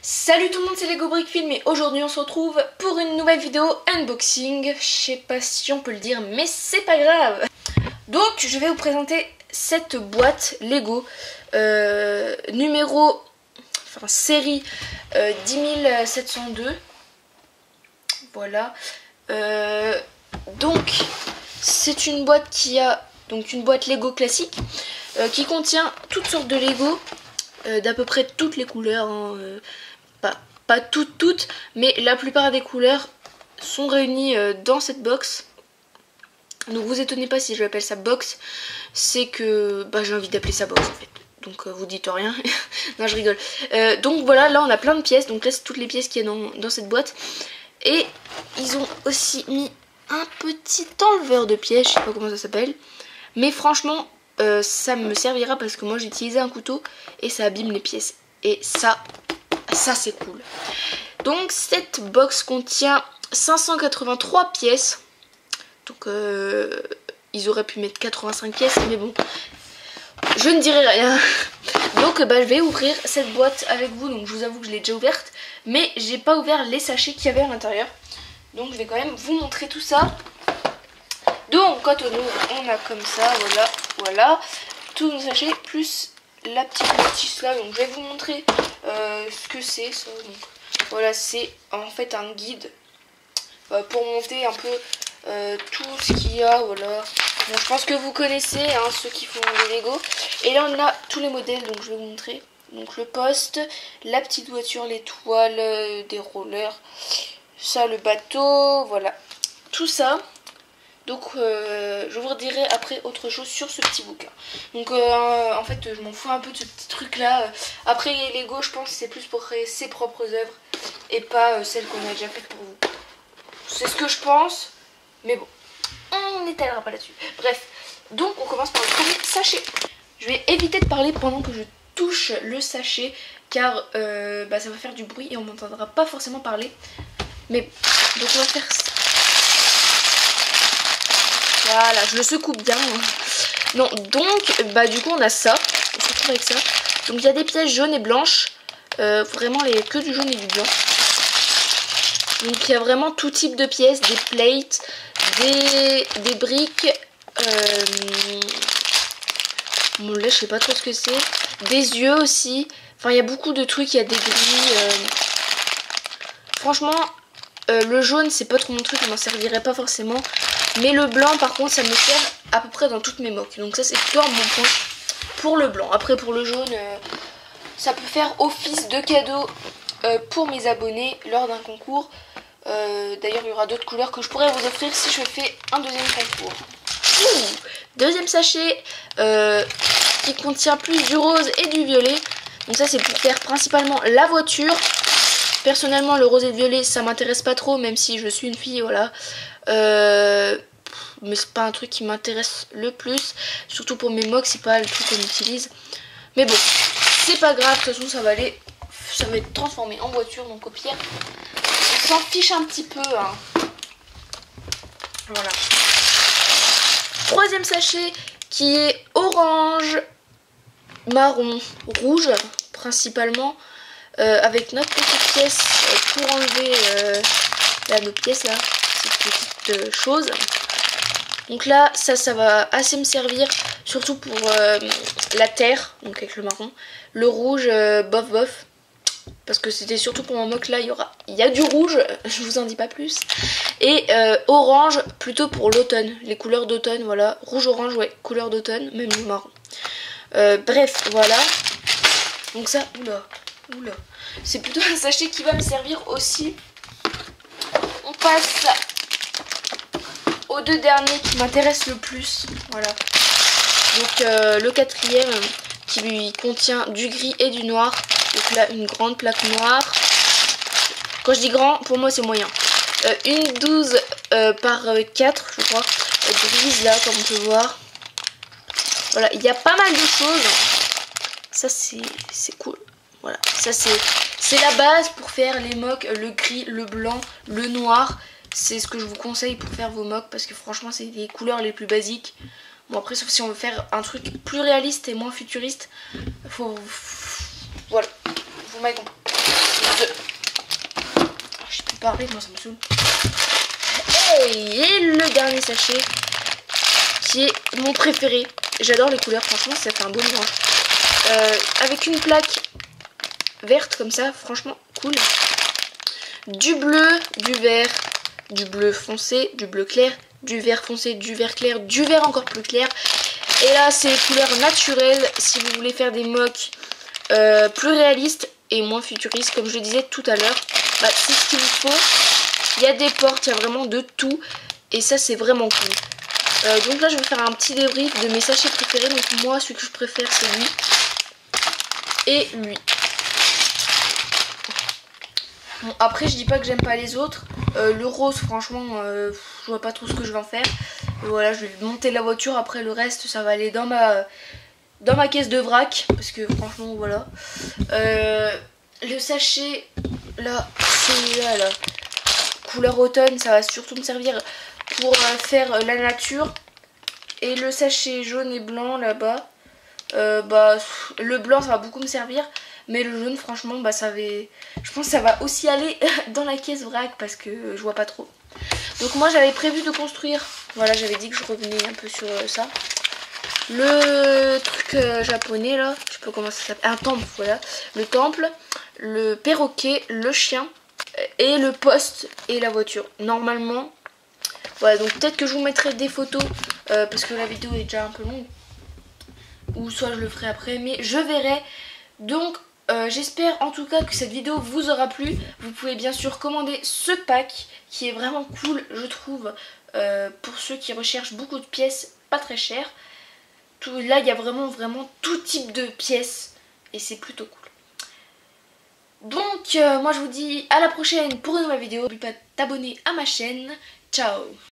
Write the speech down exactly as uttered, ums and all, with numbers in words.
Salut tout le monde, c'est Lego Brick Film et aujourd'hui on se retrouve pour une nouvelle vidéo unboxing. Je sais pas si on peut le dire mais c'est pas grave. Donc je vais vous présenter cette boîte Lego euh, numéro, enfin série euh, dix mille sept cent deux. Voilà. Euh, donc c'est une boîte qui a donc une boîte Lego classique euh, qui contient toutes sortes de Lego euh, d'à peu près toutes les couleurs. Hein, euh, Pas, pas toutes toutes mais la plupart des couleurs sont réunies euh, dans cette box. Donc vous étonnez pas si je l'appelle ça box, c'est que bah, j'ai envie d'appeler ça box en fait. Donc euh, vous dites rien. Non, je rigole. Euh, donc voilà, là on a plein de pièces. Donc là c'est toutes les pièces qu'il y a dans, dans cette boîte. Et ils ont aussi mis un petit enleveur de pièces, je sais pas comment ça s'appelle, mais franchement euh, ça me servira parce que moi j'ai utilisé un couteau et ça abîme les pièces. Et ça Ça c'est cool. Donc cette box contient cinq cent quatre-vingt-trois pièces. Donc euh, ils auraient pu mettre quatre-vingt-cinq pièces, mais bon, je ne dirai rien. Donc bah, je vais ouvrir cette boîte avec vous. Donc je vous avoue que je l'ai déjà ouverte, mais j'ai pas ouvert les sachets qu'il y avait à l'intérieur. Donc je vais quand même vous montrer tout ça. Donc quand on ouvre, on a comme ça, voilà, voilà, tous nos sachets plus la petite notice là. Donc je vais vous montrer euh, ce que c'est ça. Donc voilà, c'est en fait un guide euh, pour monter un peu euh, tout ce qu'il y a. Voilà, bon, je pense que vous connaissez hein, ceux qui font des Lego. Et là on a tous les modèles, donc je vais vous montrer. Donc le poste, la petite voiture, les toiles, euh, des rollers, ça, le bateau, voilà, tout ça. Donc euh, je vous redirai après autre chose sur ce petit bouquin. Donc euh, en fait je m'en fous un peu de ce petit truc là. Après Lego je pense que c'est plus pour créer ses propres œuvres et pas euh, celles qu'on a déjà faites pour vous. C'est ce que je pense. Mais bon, on n'étalera pas là-dessus. Bref, donc on commence par le premier sachet. Je vais éviter de parler pendant que je touche le sachet car euh, bah, ça va faire du bruit et on m'entendra pas forcément parler. Mais donc on va faire ça. Voilà, je le secoue bien. Non, donc, bah du coup on a ça. On se retrouve avec ça. Donc il y a des pièces jaunes et blanches. Euh, vraiment les, que du jaune et du blanc. Donc il y a vraiment tout type de pièces. Des plates, des, des briques. Euh, bon là je sais pas trop ce que c'est. Des yeux aussi. Enfin il y a beaucoup de trucs, il y a des grilles. Euh... Franchement, euh, le jaune c'est pas trop mon truc, il m'en servirait pas forcément. Mais le blanc par contre ça me sert à peu près dans toutes mes moques. Donc ça c'est plutôt un bon point pour le blanc. Après pour le jaune euh, ça peut faire office de cadeau euh, pour mes abonnés lors d'un concours. euh, D'ailleurs il y aura d'autres couleurs que je pourrais vous offrir si je fais un deuxième concours. Ouh, deuxième sachet euh, qui contient plus du rose et du violet. Donc ça c'est pour faire principalement la voiture. Personnellement le rose et le violet ça m'intéresse pas trop, même si je suis une fille, voilà. Euh, mais c'est pas un truc qui m'intéresse le plus, surtout pour mes mocs, c'est pas le truc qu'on utilise. Mais bon, c'est pas grave, de toute façon ça va aller, ça va être transformé en voiture, donc au pire, on s'en fiche un petit peu. Hein. Voilà. Troisième sachet qui est orange, marron, rouge principalement, euh, avec notre petite pièce pour enlever euh, là, nos pièces là. Petites choses. Donc là ça ça va assez me servir surtout pour euh, la terre, donc avec le marron, le rouge euh, bof bof, parce que c'était surtout pour mon mock. Là il y aura il y a du rouge, je vous en dis pas plus, et euh, orange plutôt pour l'automne, les couleurs d'automne, voilà, rouge orange, ouais, couleur d'automne, même le marron. Euh, bref voilà, donc ça, oula oula, c'est plutôt un sachet qui va me servir aussi. On passe aux deux derniers qui m'intéressent le plus. Voilà. Donc euh, le quatrième qui lui contient du gris et du noir. Donc là une grande plaque noire. Quand je dis grand, pour moi c'est moyen. Euh, une douze euh, par quatre je crois. Euh, grise là comme on peut voir. Voilà, il y a pas mal de choses. Ça c'est cool. Voilà, ça c'est c'est la base pour faire les mocs, le gris, le blanc, le noir. C'est ce que je vous conseille pour faire vos mocs parce que franchement c'est les couleurs les plus basiques. Bon après sauf si on veut faire un truc plus réaliste et moins futuriste, faut, voilà, vous m'avez compris. parler, moi ça me saoule. Hey, et le dernier sachet qui est mon préféré. J'adore les couleurs, franchement ça fait un beau mélange. Euh, avec une plaque verte comme ça, franchement cool. Du bleu, du vert, du bleu foncé, du bleu clair, du vert foncé, du vert clair, du vert encore plus clair. Et là c'est les couleurs naturelles si vous voulez faire des mocks euh, plus réalistes et moins futuristes comme je le disais tout à l'heure. Bah, c'est ce qu'il vous faut. Il y a des portes, il y a vraiment de tout et ça c'est vraiment cool. Euh, donc là je vais faire un petit débrief de mes sachets préférés. Donc moi celui que je préfère c'est lui et lui. Bon, après je dis pas que j'aime pas les autres. euh, Le rose franchement euh, je vois pas trop ce que je vais en faire. Voilà, je vais monter la voiture. Après le reste ça va aller dans ma dans ma caisse de vrac. Parce que franchement voilà. euh, Le sachet là, celui-là là, couleur automne, ça va surtout me servir pour euh, faire euh, la nature. Et le sachet jaune et blanc là-bas, euh, bah le blanc ça va beaucoup me servir. Mais le jaune franchement bah ça va, je pense que ça va aussi aller dans la caisse vrac parce que je vois pas trop. Donc moi j'avais prévu de construire, voilà j'avais dit que je revenais un peu sur euh, ça. Le truc euh, japonais là, je sais pas comment ça s'appelle, un temple, voilà. Le temple, le perroquet, le chien et le poste et la voiture. Normalement, voilà donc peut-être que je vous mettrai des photos euh, parce que la vidéo est déjà un peu longue. Ou soit je le ferai après, mais je verrai. Donc euh, j'espère en tout cas que cette vidéo vous aura plu. Vous pouvez bien sûr commander ce pack qui est vraiment cool je trouve. euh, Pour ceux qui recherchent beaucoup de pièces pas très chères. Tout, là il y a vraiment vraiment tout type de pièces et c'est plutôt cool. Donc euh, moi je vous dis à la prochaine pour une nouvelle vidéo. N'oubliez pas de t'abonner à ma chaîne. Ciao.